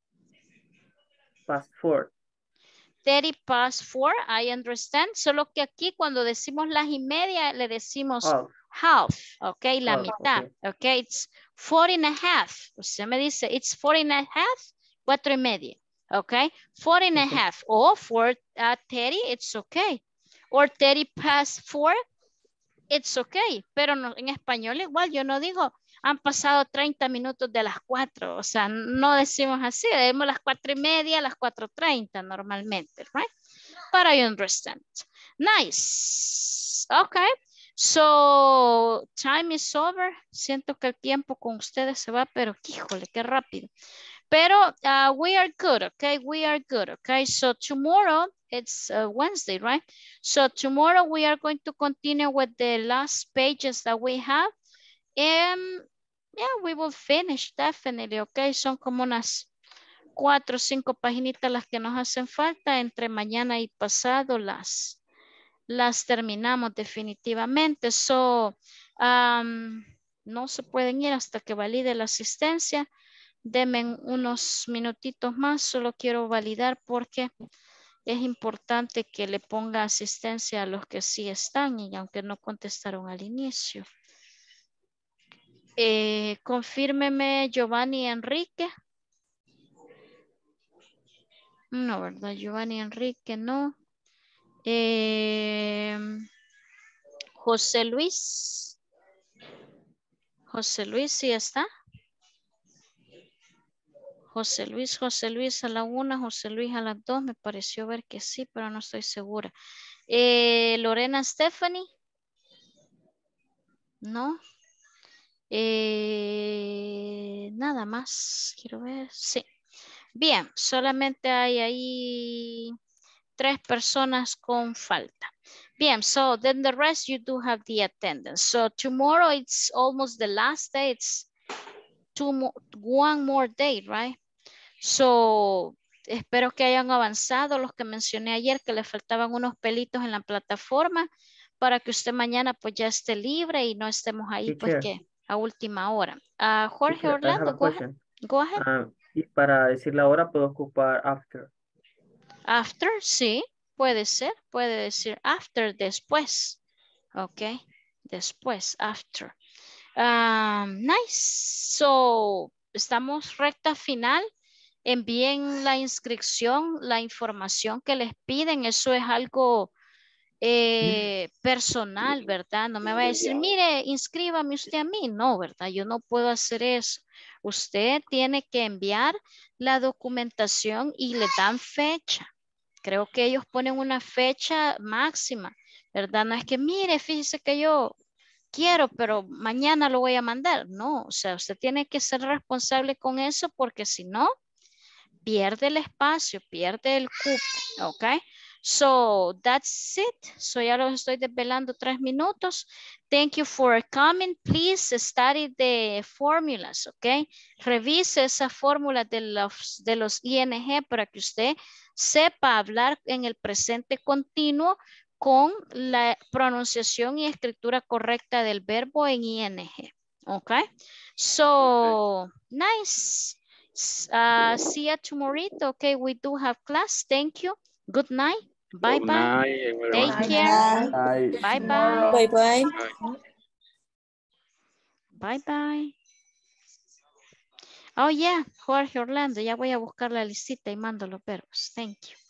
B: past 4.
A: 30 past 4, I understand. Solo que aquí cuando decimos las y media le decimos half, okay, la mitad, okay. It's 40:30. Usted me dice, it's 40:30, 4:30, okay. 40:30 or 4:30, it's okay. Or 30 past 4, it's okay. Pero no, en español igual yo no digo, han pasado 30 minutos de las 4. O sea, no decimos así. Decimos las 4:30, las 4:30 normalmente, right? But I understand. Nice. Okay. So, time is over. Siento que el tiempo con ustedes se va, pero híjole, qué rápido. Pero we are good, okay? We are good, okay? So tomorrow, it's Wednesday, right? So tomorrow we are going to continue with the last pages that we have. And yeah, we will finish definitely, okay? Son como unas 4 o 5 paginitas las que nos hacen falta. Entre mañana y pasado las terminamos definitivamente. So, no se pueden ir hasta que valide la asistencia. Denme unos minutitos más, solo quiero validar porque es importante que le ponga asistencia a los que sí están y aunque no contestaron al inicio. Confírmeme Giovanni Enrique. No, ¿verdad? Giovanni Enrique, no. José Luis. José Luis, ¿sí está? José Luis a la 1, José Luis a las 2, me pareció ver que sí, pero no estoy segura. Lorena Stephanie. No. Nada más, quiero ver, sí. Bien, solamente hay ahí 3 personas con falta. Bien, so then the rest you do have the attendance. So tomorrow it's almost the last day. It's one more day, right? So espero que hayan avanzado los que mencioné ayer, que le faltaban unos pelitos en la plataforma para que usted mañana pues ya esté libre y no estemos ahí pues
B: Teacher,
A: que a última hora. Jorge
B: teacher, I have
A: Orlando,
B: a question.
A: Go ahead.
B: Y para decir la hora puedo ocupar after.
A: After, sí, puede ser. Puede decir after, después. Ok, después, after. Nice. So, estamos recta final. Envíen la inscripción, la información que les piden. Eso es algo personal, ¿verdad? No me va a decir, mire, inscríbame usted a mí. No, ¿verdad? Yo no puedo hacer eso. Usted tiene que enviar la documentación y le dan fecha. Creo que ellos ponen una fecha máxima, ¿verdad? No es que, mire, fíjese que yo quiero, pero mañana lo voy a mandar. No, o sea, usted tiene que ser responsable con eso porque si no, pierde el espacio, pierde el cupo, ¿ok? So, that's it. So, ya los estoy desvelando 3 minutos. Thank you for coming. Please study the formulas, ¿ok? Revise esa fórmula de los ING para que usted sepa hablar en el presente continuo con la pronunciación y escritura correcta del verbo en ING, ¿ok? So, nice. See you tomorrow. Okay, we do have class. Thank you. Good night. Bye
G: Good
A: bye.
G: night, everyone.
A: Take care.
P: Bye.
A: Bye bye.
F: Bye bye.
A: Bye bye. Oh yeah, Jorge Orlando. Ya voy a buscar la listita y mando los verbos. Thank you.